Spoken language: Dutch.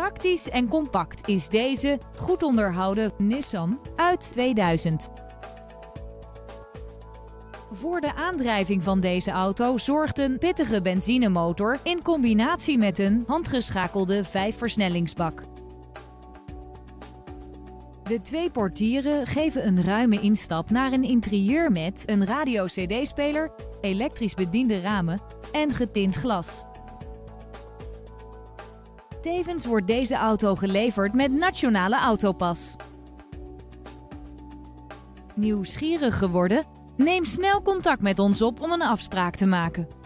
Praktisch en compact is deze goed onderhouden Nissan uit 2000. Voor de aandrijving van deze auto zorgt een pittige benzinemotor in combinatie met een handgeschakelde 5-versnellingsbak. De 2 portieren geven een ruime instap naar een interieur met een radio-cd-speler, elektrisch bediende ramen en getint glas. Tevens wordt deze auto geleverd met Nationale Autopas. Nieuwsgierig geworden? Neem snel contact met ons op om een afspraak te maken.